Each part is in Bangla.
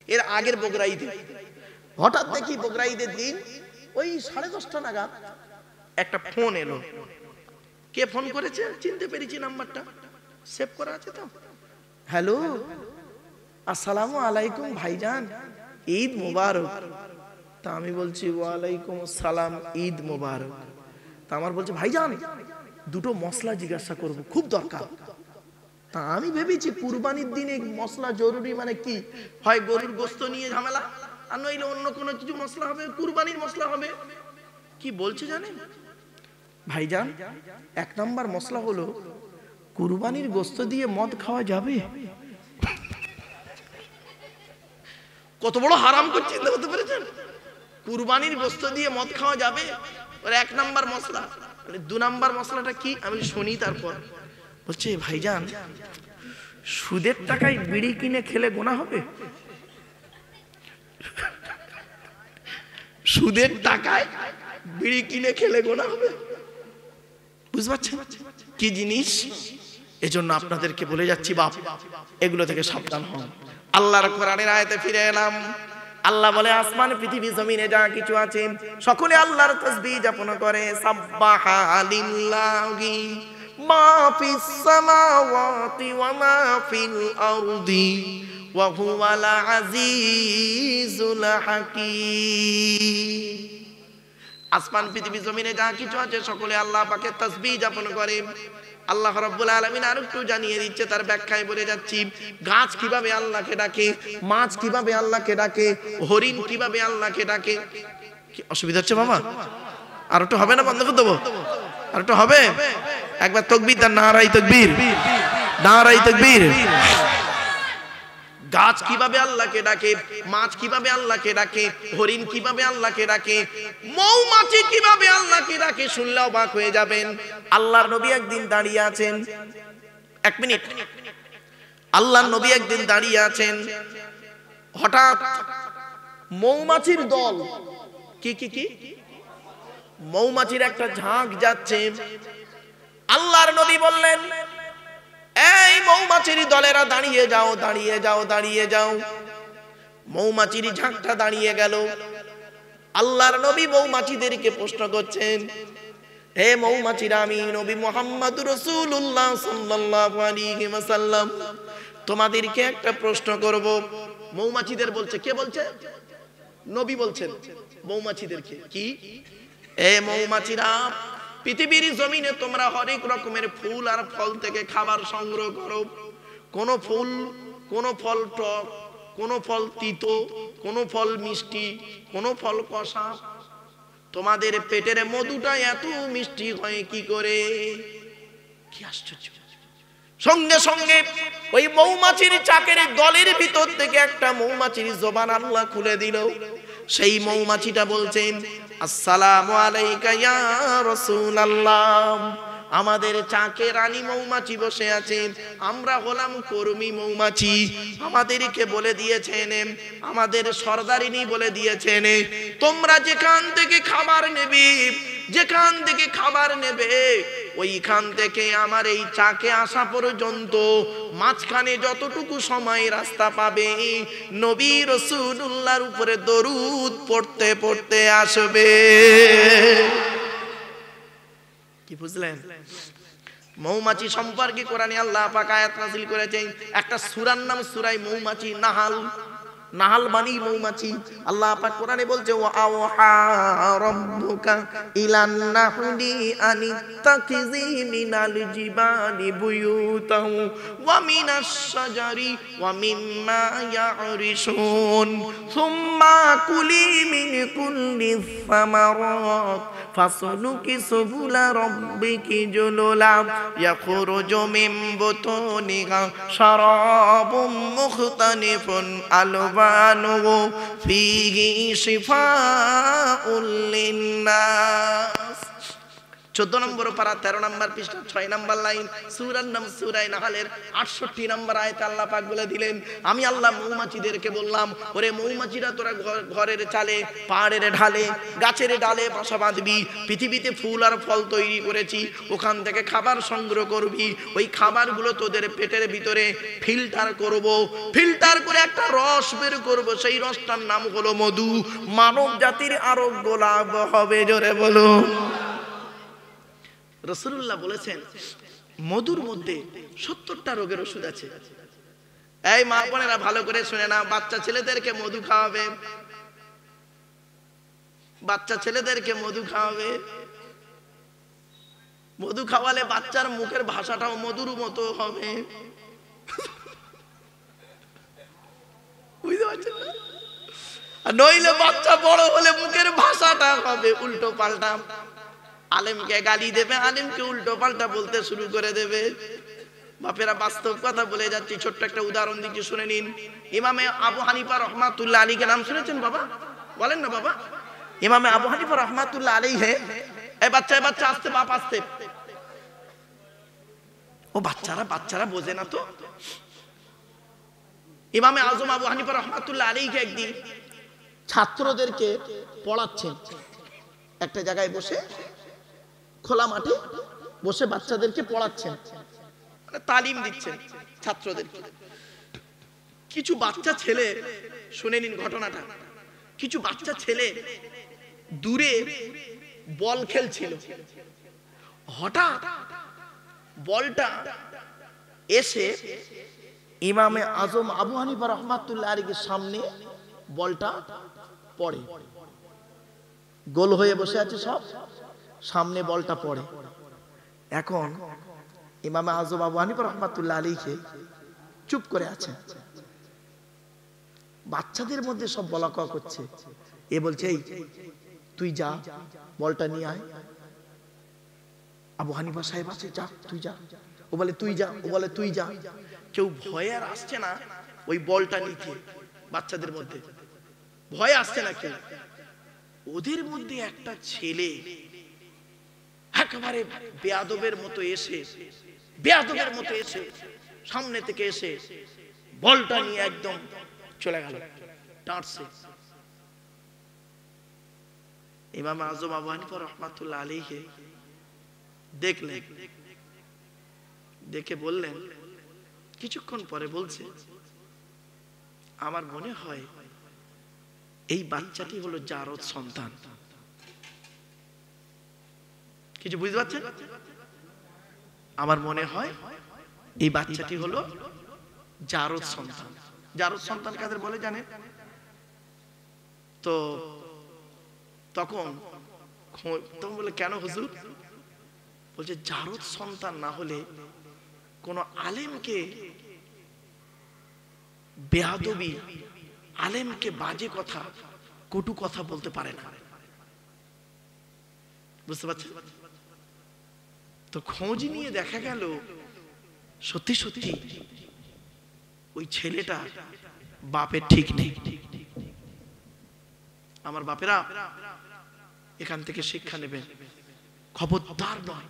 এর আগের বকরা ঈদে হঠাৎ দেখি বকরা ঈদের দিন ওই 10:30 নাগাদ একটা ফোন এলো। কে ফোন করেছে চিনতে পেরেছি, নাম্বারটা সেভ করা আছে তো। হ্যালো, আসসালামু আলাইকুম ভাইজান, ঈদ মোবারক। তা আমি বলছি ওয়ালাইকুম আসসালাম, ঈদ মোবারক। তা আমার বলছে ভাইজান দুটো মশলা জিজ্ঞাসা করব, খুব দরকার। তা আমি ভেবেছি কুরবানির দিনে মশলা জরুরি, মানে কি হয় গরুর গোশত নিয়ে ঝামেলা, আর নইলে অন্য কোনো কিছু মশলা হবে, কুরবানির মশলা হবে। কি বলছে জানেন ভাইজান, 1 নাম্বার মশলা হলো কুরবানির গোশত দিয়ে মদ খাওয়া যাবে। কত বড় হারাম করছে চিন্তা করতে পেরেছেন? কুরবানির গোশত দিয়ে মদ খাওয়া যাবে, ওর 1 নাম্বার মশলা। 2 নাম্বার মশলাটা কি আমি শুনি। তারপর বলছে ভাইজান সুদের টাকায় বিড়ি কিনে খেলে গোনা হবে? সুদের টাকায় বিড়ি কিনে খেলে গোনা হবে? বুঝতে পারছেন কি জিনিস? এজন্য আপনাদেরকে বলে যাচ্ছি বাপ, এগুলো থেকে সাবধান হন। আল্লাহর কোরআনের আয়াতে ফিরে এলাম। আল্লাহ বলে আসমান পৃথিবী জমিনে যা কিছু আছে সকলে আল্লাহর তাসবিহ যাপন করে। সাব্বাহা লিল্লাহি মা ফিস সামাওয়াতি ওয়া মা ফিল আরদি ওয়া হুয়াল আজিজুল হাকীম। আসমান পৃথিবী জমিনে যা কিছু আছে সকলে আল্লাহ পাকের তাসবিহ যাপন করে। আল্লাহ রাব্বুল আলামিন আর একটু জানিয়ে দিচ্ছে, তার ব্যাখ্যায় বলে যাচ্ছি। গাছ কিভাবে আল্লাহকে ডাকে, মাছ কিভাবে আল্লাহকে ডাকে, হরিণ কিভাবে আল্লাহকে ডাকে। কি অসুবিধা হচ্ছে বাবা? আর একটু হবে না? বন্ধ করে দেবো? আর একটু হবে? একবার তাকবীর দেন, নারায়ে তাকবীর, নারায়ে তাকবীর। গাছ কিভাবে আল্লাহকে ডাকে, মাছ কিভাবে আল্লাহকে ডাকে, হরিণ কিভাবে আল্লাহকে ডাকে, মৌমাছি কিভাবে আল্লাহকে ডাকে, শুনলে অবাক হয়ে যাবেন। আল্লাহর নবী একদিন দাঁড়িয়ে আছেন, 1 মিনিট। আল্লাহর নবী একদিন দাঁড়িয়ে আছেন, হঠাৎ মৌমাছির দল, কি কি কি মৌমাছির একটা ঝাঁক যাচ্ছে। আল্লাহর নবী বললেন এই মৌমাছির দলেরা দাঁড়িয়ে যাও, দাঁড়িয়ে যাও, দাঁড়িয়ে যাও। মৌমাছির ঝাঁকটা দাঁড়িয়ে গেল। আল্লাহর নবী মৌমাছিদেরকে প্রশ্ন করছেন, হে মৌমাছিরা, আমি নবী মুহাম্মদুর রাসূলুল্লাহ সাল্লাল্লাহু আলাইহি ওয়াসাল্লাম তোমাদেরকে একটা প্রশ্ন করব। মৌমাছিদের বলছে, কে বলছে? নবী বলছেন মৌমাছিদেরকে। কি? এ মৌমাছিরা, পৃথিবীর জমিনে তোমরা হরেক রকমের ফুল আর ফল থেকে খাবার সংগ্রহ করো। কোন ফুল, কোন ফল টক, কোন ফল তিতো, কোন ফল মিষ্টি, কোন ফল কষা। তোমাদের পেটের মধুটা এত মিষ্টি হয় কি করে? কি আশ্চর্য! সঙ্গে সঙ্গে ওই মৌমাছির চাকের দলের ভিতর থেকে একটা মৌমাছির জবান আল্লাহ খুলে দিল। সেই মৌমাছিটা বলছেন, আসসালামু আলাইকা ইয়া রাসূলুল্লাহ। আমাদের চাকে রানী মৌমাছি বসে আছেন, আমরা হলাম কর্মী মৌমাছি। আমাদেরকে বলে দিয়েছেন, আমাদের সরদারিনী বলে দিয়েছেন, তোমরা যেখান থেকে খাবার নেবে, যেখান থেকে খাবার নেবে ওইখান থেকে আমার এই চাকে আসা পর্যন্ত মাঝখানে যতটুকু সময় রাস্তা পাবে নবী রাসূলুল্লাহর উপরে দরুদ পড়তে পড়তে আসবে। কি বুঝলেন? মৌমাছি সম্পর্কে কোরআনে আল্লাহ পাক আয়াত নাযিল করেছেন। একটা সূরার নাম সূরা মৌমাছি, নাহাল। নাহাল মানে মৌমাছি। আল্লাহ পাক কোরআনে বলছে, ওয়া আওহা রাব্বুকা ইলান নাহলি আনিত্তাখিযি মিনাল জিবালি বুয়ুতাও ওয়া মিনাশ শাজারি ওয়া মিম্মা ইয়ারিশুন সুম্মা কুলি মিন কুল্লিস সামারাত ফাসলুকি সুবুলা রাব্বিকি জুলুলা ইয়াখরুজু মিন বুতুনিহা শারাবুম মুখতালিফুন আলবানুহু ফীহি শিফাউল লিন্নাস। 14 নম্বর পারা 13 নম্বর পৃষ্ঠা 6 নম্বর লাইন সূরার নাম সূরা নাহলের 68 নম্বর আয়াতে আল্লাহ পাক বলে দিলেন, আমি আল্লাহ মৌমাছিদেরকে বললাম, ওরে মৌমাছিরা তোরা ঘরের চালে, পাহাড়ের ঢালে, গাছের ডালে বাসা বাঁধবি, পৃথিবীতে ফুল আর ফল তৈরি করেছি, ওখান থেকে খাবার সংগ্রহ করবি, ওই খাবারগুলো তোদের পেটের ভিতরে ফিল্টার করব, ফিল্টার করে একটা রস বের করব, সেই রসটার নাম হলো মধু, মানব জাতির আরোগ্য লাভ হবে। জোরে বলো। রাসূলুল্লাহ বলেছেন মধুর মধ্যে 70টা রোগের ওষুধ আছে। এই মা বোনেরা ভালো করে শুনে না, বাচ্চা ছেলেদেরকে মধু খাওয়াবে, বাচ্চা ছেলেদেরকে মধু খাওয়াবে। মধু খাওয়ালে বাচ্চার মুখের ভাষাটাও মধুর মতো হবে, বুঝতে পারছেন না? নইলে বাচ্চা বড় হলে মুখের ভাষাটা হবে উল্টো পাল্টা, আলেমকে গালি দেবে, আলেমকে উল্টো পাল্টা বলতে শুরু করে দেবে। বাপেরা বাস্তব কথা বলে যাচ্ছি, ছোট্ট একটা উদাহরণ দিচ্ছি, শুনে নিন। ইমামে আবু হানিফা রহমাতুল্লাহ আলাইহি নাম শুনেছেন বাবা? বলেন না বাবা। ইমামে আবু হানিফা রহমাতুল্লাহ আলাইহি, এই বাচ্চা আসতে, বাপ আসতে। ও বাচ্চারা বোঝে না তো। ইমামে আজম আবু হানিফা রহমাতুল্লাহ আলাইহি একদিন ছাত্রদেরকে পড়াচ্ছেন, একটা জায়গায় বসে, খোলা মাঠে বসে বাচ্চাদেরকে পড়াচ্ছেন, মানে তালিম দিচ্ছেন ছাত্রদেরকে। কিছু বাচ্চা ছেলে, শুনে নিন ঘটনাটা, কিছু বাচ্চা ছেলে দূরে বল খেলছিল, হঠাৎ বলটা এসে ইমামে আজম আবু হানিফা রহমাতুল্লাহ আলাইহির সামনে বলটা পড়ে, গোল হয়ে বসে আছে সব, সামনে বলটা পড়ে। এখন ইমামে আজম আবু হানিফা রহমাতুল্লাহ আলাইহি চুপ করে আছে, বাচ্চাদের মধ্যে সব বলা কওয়া করছে। এ বলছে, এই তুই যা, বলটা নিয়ে আয়। আবু হানিফা সাহেব আছে, যা তুই যা। ও বলে তুই যা, ও বলে তুই যা। কেউ ভয়ে আর আসছে না ওই বলটা নিতে, বাচ্চাদের মধ্যে ভয় আসছে না কেউ। ওদের মধ্যে একটা ছেলে একেবারে বেয়াদবের মতো এসে সামনে থেকে এসে বলটা নিয়ে একদম চলে গেল, টাঁটছে। ইমাম আজম আবু হানিফা রহমাতুল্লাহ আলাইহি দেখলেন, দেখে বললেন, কিছুক্ষণ পরে বলছে, আমার মনে হয় এই বাচ্চাটি হলো জারদ সন্তান। কিছু বুঝতে পারছেন? আমার মনে হয় এই বাচ্চাটি হলো জারদ সন্তান। জারদ সন্তান কাদের বলে জানেন তো? তখন বলে, কেন হুজুর? বলছে, জারদ সন্তান না হলে কোন আলেমকে বেয়াদবি, আলেমকে বাজে কথা, কটু কথা বলতে পারে না। বুঝতে পারছেন? তো খোঁজ নিয়ে দেখা গেল সত্যি সত্যি ওই ছেলেটা বাপের ঠিক নেই। আমার বাপেরা এখান থেকে শিক্ষা নেবেন, খবরদার নয়,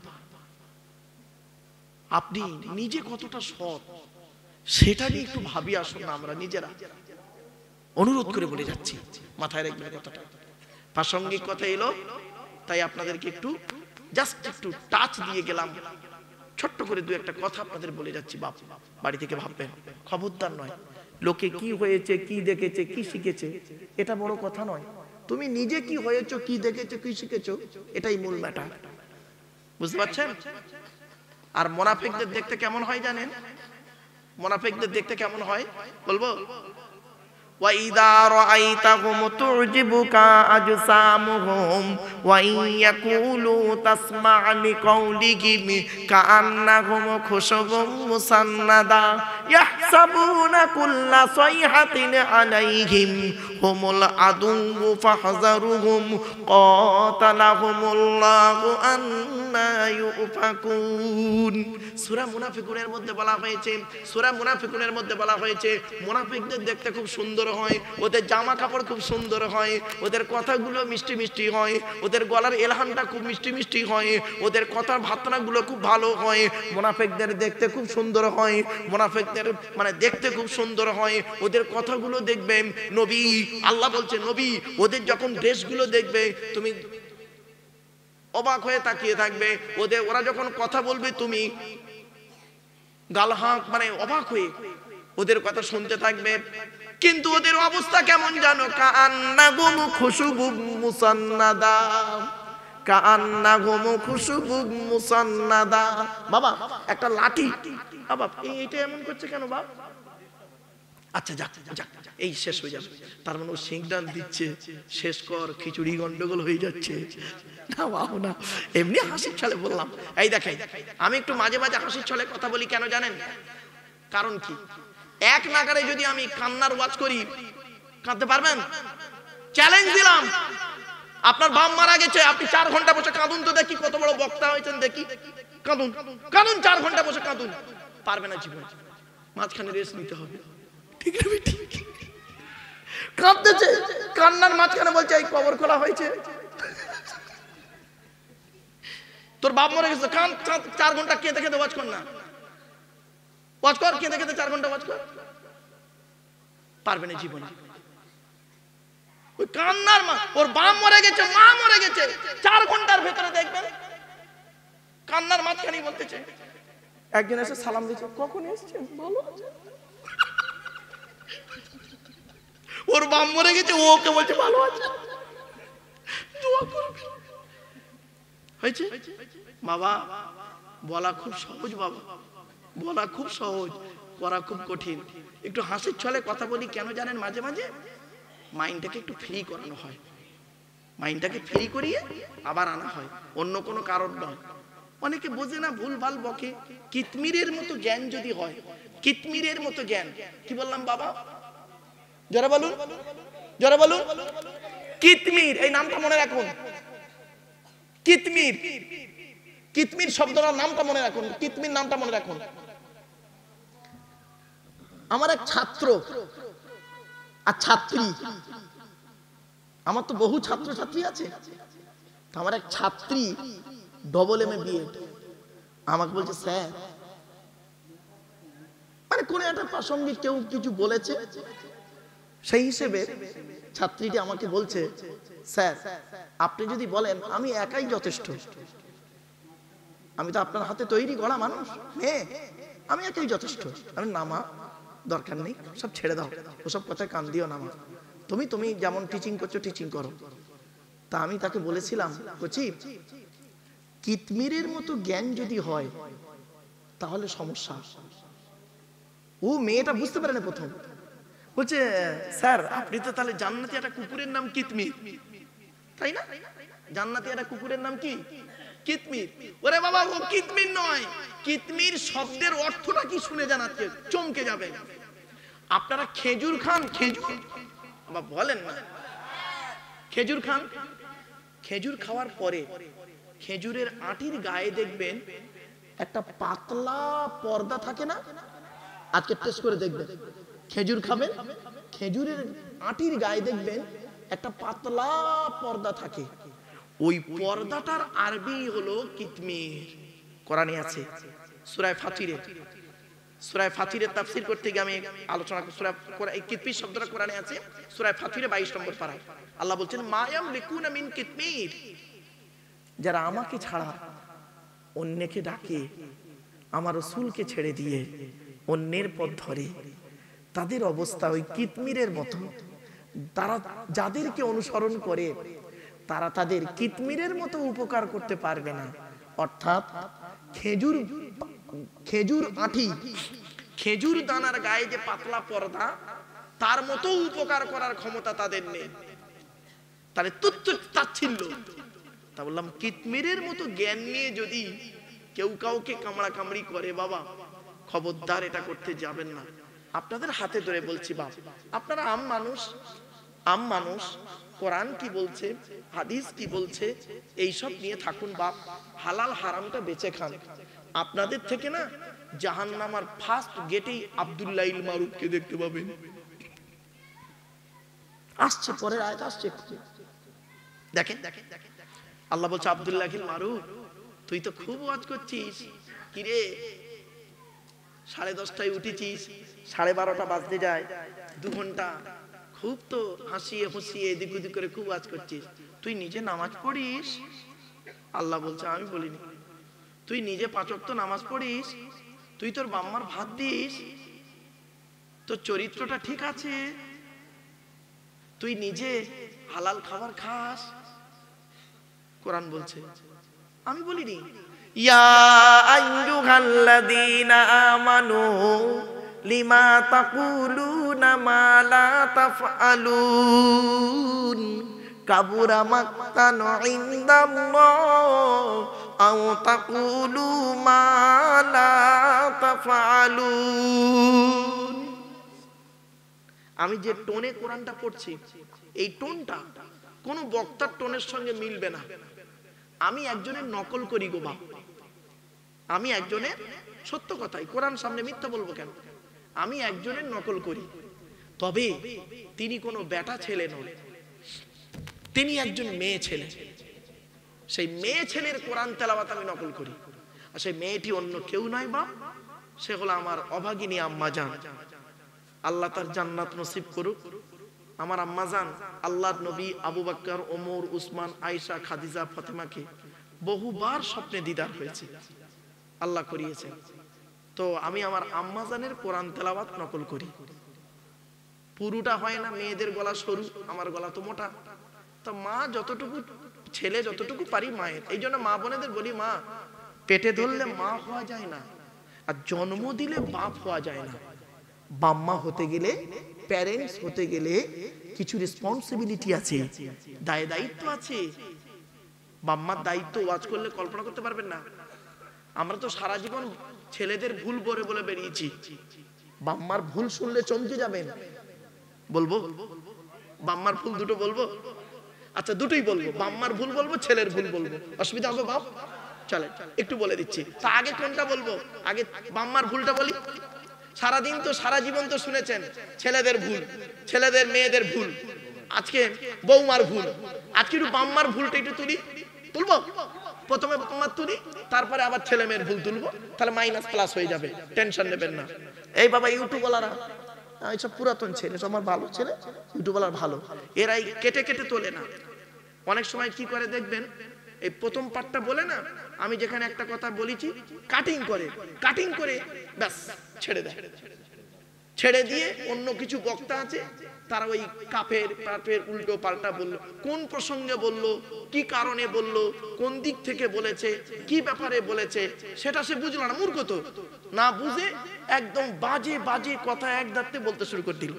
আপনি নিজে কতটা সৎ সেটা নিয়ে একটু ভাবি আসুন না। আমরা নিজেরা অনুরোধ করে বলে যাচ্ছি, মাথায় রাখবেন কথাটা। প্রাসঙ্গিক কথা এলো তাই আপনাদেরকে একটু জাস্ট একটু টাচ দিয়ে গেলাম, ছোট্ট করে দু একটা কথা আপনাদের বলে যাচ্ছি। বাপ বাড়ি থেকে ভাববেন, খবরদার নয় লোকে কি হয়েছে, কি দেখেছে, কি শিখেছে এটা বড় কথা নয়। তুমি নিজে কি হয়েছো, কি দেখেছো, কি শিখেছো, এটাই মূল ম্যাটার। বুঝতে পারছেন? আর মুনাফিকদের দেখতে কেমন হয় জানেন? মুনাফিকদের দেখতে কেমন হয় বলবো? وَإِذَا رَأَيْتَهُمْ تُعْجِبُكَ أَجْسَامُهُمْ وَإِنْ يَقُولُوا تَسْمَعْ لِقَوْلِهِمْ كَأَنَّهُمْ خُشُبٌ مُّسَنَّدَةٌ ইয়াহসাবুনা কুল্লা সাইহাতিন আলাইহিম হুমুল আদু ফাহযারুহুম কাতালাহুমুল্লাহু আন্না ইউফাকুন। সূরা মুনাফিকুনের মধ্যে বলা হয়েছে, সূরা মুনাফিকুনের মধ্যে বলা হয়েছে মুনাফিকদের দেখতে খুব সুন্দর হয়, ওদের জামা কাপড় খুব সুন্দর হয়, ওদের কথাগুলো মিষ্টি মিষ্টি হয়, ওদের গলার এলহানটা খুব মিষ্টি মিষ্টি হয়, ওদের কথার ভাতনাগুলো খুব ভালো হয়, মুনাফিকদের দেখতে খুব সুন্দর হয়, মুনাফিকদের মানে দেখতে খুব সুন্দর হয়, ওদের কথাগুলো দেখবে নবী, আল্লাহ বলছে নবী ওদের যখন ড্রেসগুলো দেখবে তুমি অবাক হয়ে তাকিয়ে থাকবে, ওরা যখন কথা বলবে তুমি গালহাক মানে অবাক হয়ে ওদের কথা শুনতে থাকবে। কিন্তু ওদের অবস্থা কেমন জানো? কাআন্নাহুম খুশুবুম মুসান্নাদা, কাআন্নাহুম খুশুবুম মুসান্নাদা। বাবা একটা লাঠি, বাবা এইটা এমন করছে কেন বাবা? আচ্ছা যাক যাক এই শেষ হয়ে যাবে, তার মানে ও সিংদান দিচ্ছে, শেষ কর, খিচুড়ি গন্ডগোল হয়ে যাচ্ছে না বাবু না, এমনি হাসির ছলে বললাম। এই দেখেন আমি একটু মাঝে মাঝে হাসির ছলে কথা বলি কেন জানেন? কারণ কি, এক নাগারে যদি আমি কান্নার ওয়াজ করি কাঁদতে পারবেন? চ্যালেঞ্জ দিলাম, আপনার বাপ মারা গেছে, আপনি 4 ঘন্টা বসে কাঁদুন তো দেখি, কত বড় বক্তা হয়েছেন দেখি, কাঁদুন কাঁদুন 4 ঘন্টা বসে কাঁদুন, পারবে না জীবন, মাঝখানে রেস্ট নিতে হবে। ঠিক আছে ঠিক, কাঁদতেছে কান্নার মাঝখানে বলছে এই কবর খোলা হয়েছে, তোর বাপ মরে গেছে, কান 4 ঘন্টা কেঁদে কেঁদে ওয়াজ কর না, ওয়াজ কর কেঁদে কেঁদে 4 ঘন্টা ওয়াজ কর, পারবে না জীবনে। ওই কান্নার ওর বাপ মরে গেছে, মা মরে গেছে, 4 ঘন্টার ভেতরে দেখবেন কান্নার মাঝখানেই বলতেছে, একজন এসে সালাম দিচ্ছে, কখন এসেছেন ভালো আছে, ওর বাপ মরে গেছে, ওকে বলছে ভালো আছে, দোয়া করবে। হয়েছে বাবা, বলা খুব সহজ বাবা, বলা খুব সহজ, করা খুব কঠিন। একটু হাসির ছলে কথা বলি কেন জানেন? মাঝে মাঝে মাইন্ডটাকে একটু ফ্রি করানো হয়, মাইন্ডটাকে ফ্রি করিয়ে আবার আনা হয়, অন্য কোনো কারণ নয়। অনেকে বোঝে না, ভুল ভাল বকে। কিতমিরের মতো জ্ঞান যদি হয়, কিতমিরের মতো জ্ঞান, কি বললাম বাবা? জোরে বলুন, জোরে বলুন। কিতমির, এই নামটা মনে রাখুন, কিতমির, কিতমির শব্দটার নামটা মনে রাখুন, কিতমির নামটা মনে রাখুন। আমার এক ছাত্র আর ছাত্রী, আমার তো বহু ছাত্র ছাত্রী আছে, আমার এক ছাত্রী AA বিএড, আমাকে বলছে স্যার, মানে কোন একটা প্রসঙ্গে কেউ কিছু বলেছে, সেই হিসেবে ছাত্রীটি আমাকে বলছে স্যার আপনি যদি বলেন আমি একাই যথেষ্ট, আমি তো আপনার হাতে তৈরি গড়া মানুষ, মেয়ে, আমি একাই যথেষ্ট। আমি না মা দরকার নেই, সব ছেড়ে দাও, ওসব কথায় কান দিও না মা, তুমি যেমন টিচিং করছো টিচিং করো। তা আমি তাকে বলেছিলাম, বলছি কিতমিরের মতো জ্ঞান যদি হয় তাহলে সমস্যা। ও মেয়েটা বুঝতে পারে না প্রথম, বলছে স্যার আপনি তো তাহলে জান্নাতি একটা কুকুরের নাম কিতমির, তাই না? জান্নাতি একটা কুকুরের নাম কি? কিতমির। ওরে বাবা, ও কিতমির নয়, কিতমির শব্দের অর্থটা কি শুনে জানাচ্ছে, চমকে যাবে। আপনারা খেজুর খান, খেজুর বলেন না, খেজুর খান, খেজুর খাওয়ার পরে খেজুরের আটির গায়ে দেখবেন একটা পাতলা পর্দা থাকে না? আজকে টেস্ট করে দেখবেন, খেজুর খাবেন, খেজুরের আটির গায়ে দেখবেন একটা পাতলা পর্দা থাকে, ওই পর্দাটার আরবি হলো কিতমির। কোরআনে আছে সূরা ফাতিরে, সূরা ফাতিরের তাফসীর করতে গিয়ে আমি আলোচনা করব, সূরা এই কিতমির শব্দটা কোরআনে আছে সূরা ফাতিরে 22 নম্বর পারা। আল্লাহ বলছেন মা ইয়ামলিকুনা মিন কিতমির, যারা আমাকে ছাড়া অন্যকে ডাকে, আমার রাসূলকে ছেড়ে দিয়ে অন্যের পথ ধরে, তাদের অবস্থা ওই কিতমিরের মতো। তারা যাদেরকে অনুসরণ করে তারা তাদের কিতমিরের মতো উপকার করতে পারবে না। অর্থাৎ খেজুর আঁটি, খেজুর দানার গায়ে যে পাতলা পর্দা, তার মতো উপকার করার ক্ষমতা তাদের নেই। তাহলে তুচ্ছ তাচ্ছিল্য। তা বললাম কিতমিরের মতো জ্ঞান নিয়ে যদি কেউ কাউকে কামড়া কামড়ি করে, বাবা খবরদার এটা করতে যাবেন না। আপনাদের হাতে ধরে বলছি বাপ, আপনারা আম মানুষ, কোরআন কি বলছে, হাদিস কি বলছে, এইসব নিয়ে থাকুন বাপ। হালাল হারামটা বেঁচে খান। আপনাদের থেকে না জাহান্নামার ফার্স্ট গেটেই আব্দুল্লাহ ইল মারুফকে দেখতে পাবেন। আসছে পরের আয়াত আসছে, দেখেন আল্লাহ বলছে আব্দুল্লাহ ইল মারুফ, তুই তো খুব ওয়াজ করছিস, কিরে 10:30টায় উঠেছিস, 12:30টা বাজতে যায়, 2 ঘন্টা খুব তো হাসিয়ে হুসিয়ে এদিক ওদিক করে খুব ওয়াজ করছিস, তুই নিজে নামাজ পড়িস? আল্লাহ বলছে আমি বলিনি। তুই নিজে 5 ওয়াক্ত নামাজ পড়িস? তুই তোর বাম্মার ভাত দিস? তোর চরিত্রটা ঠিক আছে? তুই নিজে হালাল খাবার খাস? কোরআন বলছে আমি বলিনি। ইয়া আইয়ুহাল্লাযীনা আমানু লিমা তাকুলুনা মা লা তাফআলুন কাবুরা মাকতান ইনদাল্লাহ আও তাকুলু মা লা তাফআলুন। আমি যে টোনে কোরআনটা পড়ছি, এই টোনটা কোন বক্তার টোনের সঙ্গে মিলবে না। আমি একজনের নকল করি গো বাপ, আমি একজনের, সত্য কথাই, কোরআন সামনে মিথ্যা বলবো কেন? আমি একজনের নকল করি, তবে তিনি কোনো বেটা ছেলে নন, তিনি একজন মেয়ে ছেলে। সেই মেয়ে ছেলের কোরআন তেলাওয়াত আমি নকল করি। আর সেই মেয়েটি অন্য কেউ নয় বাপ, সে হলো আমার অভাগিনী আম্মা জান। আল্লাহ তার জান্নাত নসিব করুক। আমার আম্মা জান আল্লাহর নবী আবু বকর, ওমর, উসমান, আয়েশা, খাদিজা, ফাতেমাকে বহুবার স্বপ্নে দিদার হয়েছে, আল্লাহ করিয়েছে। তো আমি আমার আম্মা জানের কোরআন তেলাওয়াত নকল করি। পুরোটা হয় না, মেয়েদের গলা সরু, আমার গলা তো মোটা। তো মা যতটুকু, ছেলে যতটুকু পারি মায়ের। এই জন্য মা বোনেদের বলি, মা পেটে ধরলে মা হওয়া যায় না, আর জন্ম দিলে বাপ হওয়া যায় না। বাম্মা হতে গেলে, প্যারেন্টস হতে গেলে কিছু রেসপন্সিবিলিটি আছে, দায়িত্ব আছে। বাম্মার দায়িত্ব ওয়াজ করলে কল্পনা করতে পারবেন না। আমরা তো সারা জীবন ছেলেদের ভুল বলে বলে বেরিয়েছি। বাম্মার ভুল শুনলে চমকে যাবেন। বলবো বাম্মার ভুল দুটো বলবো? আচ্ছা দুটোই বলবো, বাম্মার ভুল বলবো, ছেলের ভুল বলবো, অসুবিধা হবে বাপ? চলে একটু বলে দিচ্ছি। তা আগে কোনটা বলবো? আগে বাম্মার ভুলটা বলি। সারাদিন তো, সারা জীবন তো শুনেছেন ছেলেদের ভুল, ছেলেদের মেয়েদের ভুল, আজকে বৌমার ভুল। আজকে একটু বাম্মার ভুলটা একটু তুলবো। প্রথমে বাম্মার তুলি, তারপরে আবার ছেলে মেয়ের ভুল তুলবো, তাহলে মাইনাস প্লাস হয়ে যাবে, টেনশন নেবেন না। এই বাবা ইউটিউবওয়ালারা, এইসব পুরাতন ছেলে, সব আমার ভালো ছেলে, ইউটিউবওয়ালার ভালো, এরাই কেটে কেটে তোলে না। অনেক সময় কি করে দেখবেন, এই প্রথম পার্টটা বলে না, আমি যেখানে একটা কথা বলেছি কাটিং করে ব্যাস ছেড়ে দেয়। ছেড়ে দিয়ে অন্য কিছু বক্তা আছে, তারা ওই কাফের উল্টো পাল্টা বললো, কোন প্রসঙ্গে বললো, কি কারণে বললো, কোন দিক থেকে বলেছে, কি ব্যাপারে বলেছে, সেটা সে বুঝলো না। মূর্খ তো না বুঝে একদম বাজে বাজে কথা এক ধারতে বলতে শুরু করে দিল।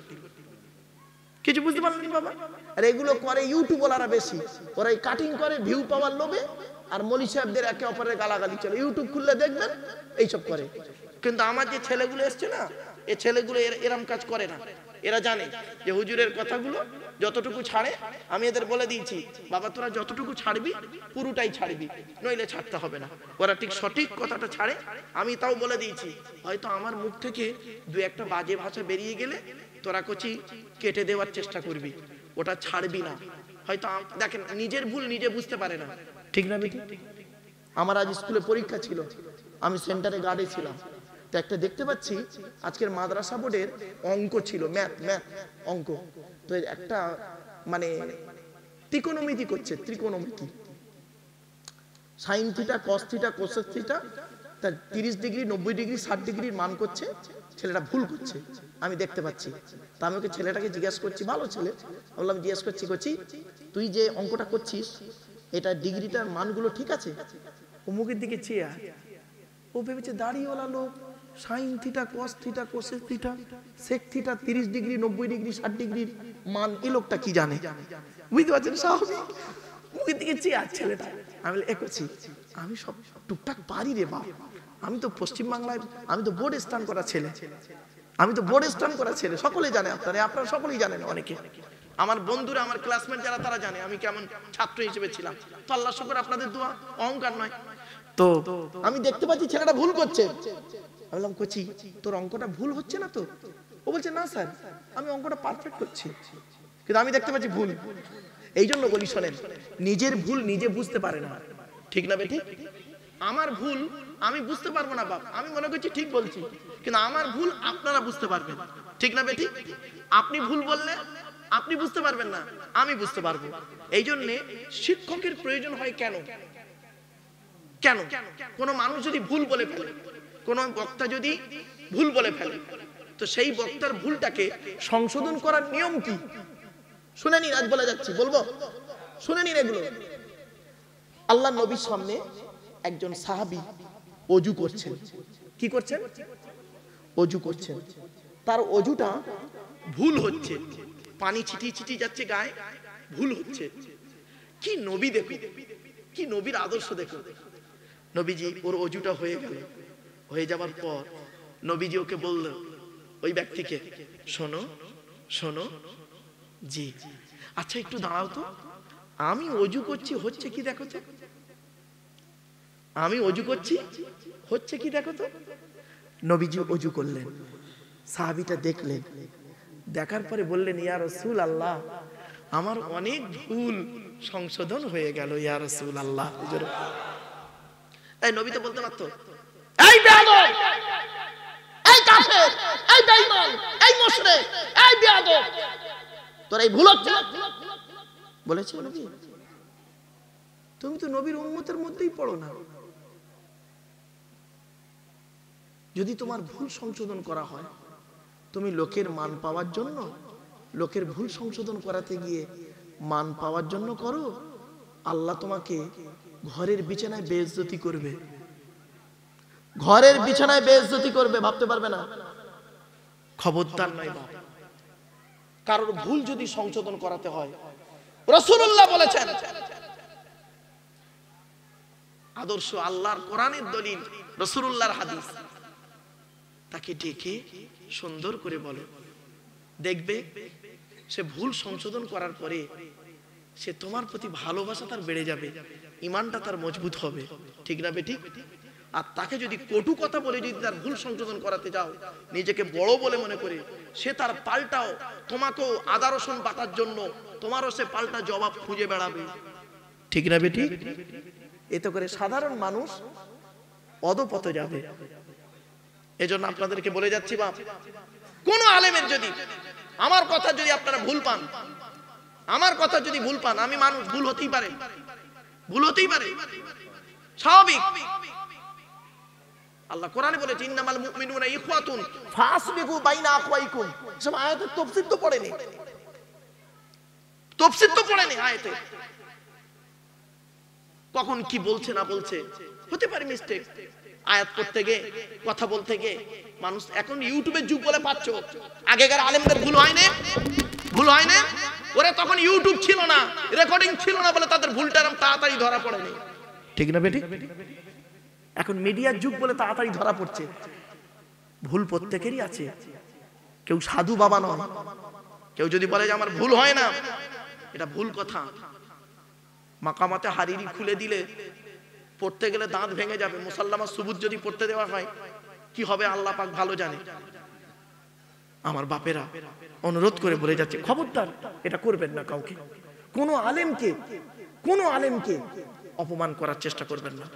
কিছু বুঝতে পারলেন বাবা? আর এগুলো করে ইউটিউবওয়ালারা বেশি, ওরা কাটিং করে ভিউ পাওয়ার লোভে, আর মলি সাহেবদের একে অপরের গালাগালি চলে। ইউটিউব খুললে দেখবেন এইসব করে। কিন্তু আমার যে ছেলেগুলো এসছে না, এই ছেলেগুলো এরম কাজ করে না। এরা জানে যে হুজুরের কথাগুলো যতটুকু ছাড়ে, আমি এদের বলে দিয়েছি, বাবা তোরা যতটুকু ছাড়বি পুরোটাই ছাড়বি, নইলে ছাড়তে হবে না। ওরা ঠিক সঠিক কথাটা ছাড়ে। আমি তাও বলে দিয়েছি, হয়তো আমার মুখ থেকে দু একটা বাজে ভাষা বেরিয়ে গেলে তোরা কচি কেটে দেওয়ার চেষ্টা করবি, ওটা ছাড়বি না। হয়তো দেখেন নিজের ভুল নিজে বুঝতে পারে না, ঠিক না বেটি? আমার আজ স্কুলে পরীক্ষা ছিল, আমি সেন্টারে গার্ডে ছিলাম। তো একটা দেখতে পাচ্ছি আজকের মাদ্রাসা বোর্ডের অঙ্ক ছিল, ম্যাথ অঙ্ক। তো একটা মানে ত্রিকোণমিতি করছে, ত্রিকোণমিতি, sine theta, cos theta, cosec theta, তার 30 ডিগ্রি, 90 ডিগ্রি, 60 ডিগ্রির মান করছে। ছেলেটা ভুল করছে, আমি দেখতে পাচ্ছি। তা আমি ওকে, ছেলেটাকে জিজ্ঞাসা করছি, ভালো ছেলে, বললাম জিজ্ঞাসা করছি তুই যে অঙ্কটা করছিস, এটা ডিগ্রিটার মানগুলো ঠিক আছে? ও মুখের দিকে চেয়ে, ও ভেবেছে দাড়িওয়ালা লোক, sine theta, cos theta, cosec theta, sec theta, 30 degree, 90 degree, 60 ডিগ্রির মান এই লোকটা কি জানে? বুঝতে পারছেন? স্বাভাবিক মুখের দিকে চেয়ে ছেলেটা। আমি করছি, আমি সব টুকটাক পারি রে বাপ, আমি তো পশ্চিম বাংলায়, আমি তো বোর্ড স্টান করা ছেলে, আমি তো বোর্ড স্টান করা ছেলে, সকলেই জানে, আপনারা সকলেই জানেন, অনেকে আমার বন্ধুরা, আমার ক্লাসমেট যারা, তারা জানে আমি কেমন ছাত্র হিসেবে ছিলাম। তো আল্লাহ শুকর, আপনাদের দোয়া, অহংকার নয়। তো আমি দেখতে পাচ্ছি ছেলেটা ভুল করছে, আমি বললাম কোচি তোর অঙ্কটা ভুল হচ্ছে না তো? ও বলছে না স্যার, আমি অঙ্কটা পারফেক্ট করছি, কিন্তু আমি দেখতে পাচ্ছি ভুল। এই জন্য বলি শোনেন, নিজের ভুল নিজে বুঝতে পারে না, ঠিক না বেঠিক? আমার ভুল আমি বুঝতে পারবো না বাপ, আমি মনে করছি ঠিক বলছি, কিন্তু আমার ভুল আপনারা বুঝতে পারবেন, ঠিক না বেঠিক? আপনি ভুল বললে আপনি বুঝতে পারবেন না, আমি বুঝতে পারবো। এই জন্য শিক্ষকের প্রয়োজন হয়। কেন? কেন কোন মানুষ যদি ভুল বলে ফেলে, কোন বক্তা যদি ভুল বলে ফেলে, তো সেই বক্তার ভুলটাকে সংশোধন করার নিয়ম কি? শুনে নিন, আজ বলে যাচ্ছি, বলবো, শুনে নিন এগুলো। আল্লাহ নবীর সামনে একজন সাহাবী ওযু করছেন। কি করছেন? ওযু করছেন। তার ওযুটা ভুল হচ্ছে, পানি ছিটিয়ে ছিটিয়ে যাচ্ছে গায়ে, ভুল হচ্ছে। কি নবী দেখো, কি নবীর আদর্শ দেখো। নবীজি ওর ওযুটা হয়ে গেল, হয়ে যাবার পর নবীজি ওকে বলল, ওই ব্যক্তিকে, শোনো শোনো, জি আচ্ছা একটু দাঁড়াও তো, আমি ওযু করছি, হচ্ছে কি দেখো তো, আমি ওযু করছি, হচ্ছে কি দেখো তো। নবীজি ওযু করলেন, সাহাবীটা দেখলেন, দেখার পরে বললেন, ইয়া রাসূলুল্লাহ, আমার অনেক ভুল সংশোধন হয়ে গেল ইয়া রাসূলুল্লাহ। এই নবী তো বলতে পারতো, এই বেয়াদব, এই কাফের, এই বেঈমান, এই মুশরিক, এই বেয়াদব, তোর এই ভুল হচ্ছে। বলেছে নবী? তুমি তো নবীর উম্মতের মধ্যেই পড়ো না। যদি তোমার ভুল সংশোধন করা হয়, তুমি লোকের মান পাওয়ার জন্য, লোকের ভুল সংশোধন করাতে গিয়ে মান পাওয়ার জন্য করো, আল্লাহ তোমাকে ঘরের বিছানায় বেইজ্জতি করবে, ঘরের বিছানায় বেইজ্জতি করবে, ভাবতে পারবে না। খবরদার নয় বাপ, কারোর ভুল যদি সংশোধন করাতে হয়, রাসূলুল্লাহ বলেছেন, আদর্শ আল্লাহর কোরআনের দলিল, রাসূলুল্লাহর হাদিস, তাকে ডেকে সুন্দর করে বলো, দেখবে সে ভুল সংশোধন করার পরে সে তোমার প্রতি ভালোবাসা তার বেড়ে যাবে, ঈমানটা তার মজবুত হবে, ঠিক না বেঠিক? আর তাকে যদি কটু কথা বলে যদি তার ভুল সংশোধন করাতে যাও, নিজেকে বড় বলে মনে করে, সে তার পাল্টাও তোমাকেও আদা রসুন বাটার জন্য তোমারও সে পাল্টা জবাব খুঁজে বেড়াবে, ঠিক না বেঠিক? এতে করে সাধারণ মানুষ অধপথে যাবে। এজন্য আপনাদেরকে বলে যাচ্ছি বাপ, কোন আলেমের যদি আমার কথা যদি আপনারা ভুল পান, আমার কথা যদি ভুল পান, আমি মানুষ, ভুল হতেই পারে, ভুল হতেই পারে, স্বাভাবিক। আল্লাহ কোরআনে বলেছে, ইন্নামাল মুমিনুনা ইখওয়াতুন ফাসবিগু বাইনা আখওয়াইকুম। সব আয়াতের তাফসীর তো পড়েনি, তাফসীর তো পড়েনি আয়াতে, কখন কি বলছে না বলছে, হতে পারে মিস্টেক। আয়াত পড়তে গিয়ে, কথা বলতে গিয়ে মানুষ, এখন ইউটিউবের যুগ বলে পাচ্ছ, আগেকার আলেমদের ভুল হয় না, ভুল হয় না, ওরা তখন ইউটিউব ছিল না, রেকর্ডিং ছিল না বলে তাদের ভুলটা তাড়াতাড়ি ধরা পড়েনি, ঠিক না বেটি? এখন মিডিয়ার যুগ বলে তাড়াতাড়ি ধরা পড়ছে। ভুল প্রত্যেকেরই আছে, কেউ সাধু বাবা নয়। কেউ যদি বলে যে আমার ভুল হয় না, এটা ভুল কথা। মাকামাতে হারিরি খুলে দিলে পড়তে গেলে দাঁত ভেঙে যাবে। মুসাল্লামা সুবুত যদি পড়তে দেওয়া হয়, কি হবে আল্লাহ পাক ভালো জানে। আমার বাপেরা অনুরোধ করে বলে যাচ্ছে, খবরদার এটা করবেন না, কাউকে, কোনো আলেমকে অপমান করার চেষ্টা করবেন না,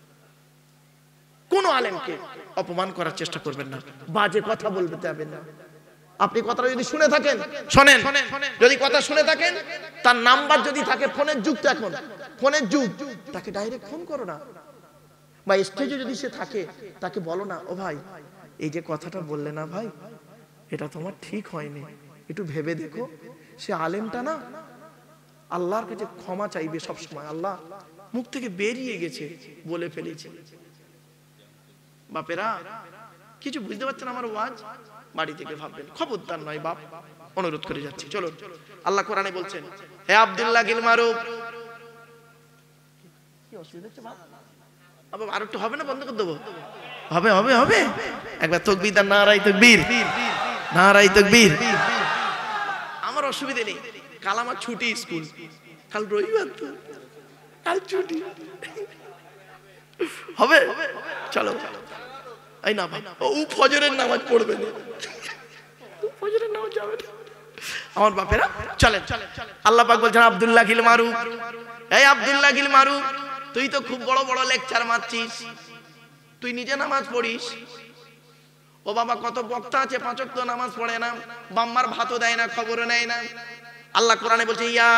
কোনো আলেমকে অপমান করার চেষ্টা করবেন না, বাজে কথা বলতে যাবেন না। আপনি কথাটা যদি শুনে থাকেন, শোনেন, যদি কথা শুনে থাকেন, তার নাম্বার যদি থাকে, ফোনের যুগ তো এখন, ফোনের যুগ, তাকে ডাইরেক্ট ফোন করো না। বা স্টেজে যদি সে থাকে, তাকে বলো না, ও ভাই এই যে কথাটা বললে না ভাই, এটা তোমার ঠিক হয়নি, একটু ভেবে দেখো। সে আলেমটা না আল্লাহর কাছে ক্ষমা চাইবে সব সময়, আল্লাহ মুখ থেকে বেরিয়ে গেছে, বলে ফেলেছে। বাপেরা কিছু বুঝতে পারছেন আমার ওয়াজ, বাড়ি থেকে ভাববেন, খবরদার নয় বাপ, অনুরোধ করে যাচ্ছি। চলো, আল্লাহ কোরআনে বলছেন, হে আব্দুল্লাহ গিল মারুফ, কি অসুবিধা হচ্ছে বাপ? আবার আর একটু হবে না, বন্ধ করে দেবো? হবে হবে হবে একবার তাকবীর আর নারায়ে তাকবীর, নারায়ে তাকবীর। আমার অসুবিধা নেই, কাল আমার ছুটি স্কুল, কাল রবিবার তো, কাল ছুটি হবে। চলো এই না ভাই, ও ফজরের নামাজ পড়বে না, ফজরের নামাজ যাবে না আমার বাপেরা। চলেন, আল্লাহ পাক বলছেন আব্দুল্লাহ গিল মারুফ, এই আব্দুল্লাহ গিল মারুফ, তুই তো খুব বড় বড় লেকচার মারছিস, তুই নিজে নামাজ পড়িস। ও বাবা, কত বক্তা আছে 5 ওয়াক্ত নামাজ পড়ে না, বাম্মার ভাতও দেয় না, খবরও নেয় না। আল্লাহ কোরআনে বলছে ইয়া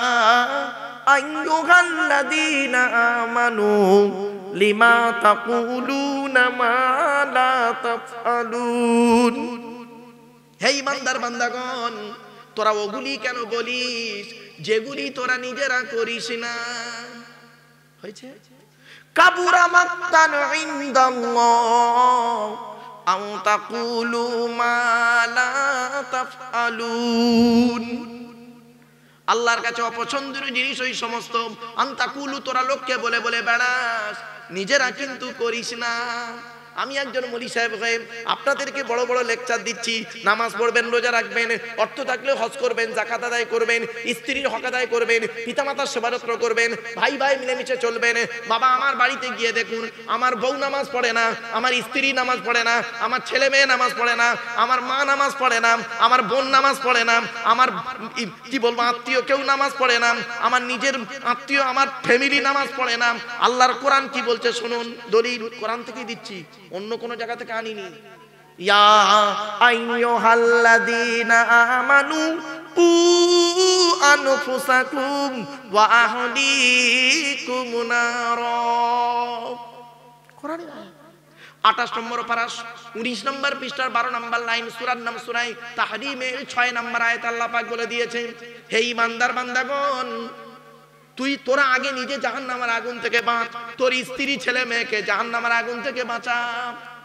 আইয়ুহাল্লাযীনা আমানু লিমা তাকুলুনা মা লা তাফআলুন। হে ঈমানদার বান্দাগণ, তোরা ওগুলি কেন বলিস যেগুলি তোরা নিজেরা করিস না। হয়েছে কাবুরা মাক্তান ইনদাল্লাহ আও তাকুলু মা লা তাফআলুন। আল্লাহর কাছে অপছন্দের জিনিস ওই সমস্ত আনতাকুলু, তোরা লোককে বলে বলে বেড়াস, নিজেরা কিন্তু করিস না। আমি একজন মৌলী সাহেব হয়ে আপনাদেরকে বড় বড় লেকচার দিচ্ছি, নামাজ পড়বেন, রোজা রাখবেন, অর্থ থাকলে হজ করবেন, যাকাত আদায় করবেন, স্ত্রীর হক আদায় করবেন, পিতামাতার সেবা যত্ন করবেন, ভাই ভাই মিলেমিশে চলবেন। বাবা, আমার বাড়িতে গিয়ে দেখুন, আমার বউ নামাজ পড়ে না, আমার স্ত্রী নামাজ পড়ে না, আমার ছেলে মেয়ে নামাজ পড়ে না, আমার মা নামাজ পড়ে না, আমার বোন নামাজ পড়ে না, আমার কি বলবো আত্মীয় কেউ নামাজ পড়ে না, আমার নিজের আত্মীয় আমার ফ্যামিলি নামাজ পড়ে না। আল্লাহর কোরআন কি বলছে শুনুন, দলিল কোরআন থেকেই দিচ্ছি, অন্য কোন জায়গা থেকে আনিনি। ইয়া আইয়ুহাল্লাযীনা আমানু কু আনফুসাকুম ওয়া আহলিকুম নারা। কোরআনে 28 নম্বর পারা 19 নম্বর পৃষ্ঠার 12 নম্বর লাইন, সূরার নাম সূরা তাহরীমের 6 নম্বর আয়াত আল্লাহ পাক বলে দিয়েছেন, হে ঈমানদার বান্দাগণ, তোরা আগে নিজে জাহান্নামের আগুন থেকে বাঁচ, তোর স্ত্রী ছেলে মেয়েকে জাহান্নামের আগুন থেকে বাঁচা।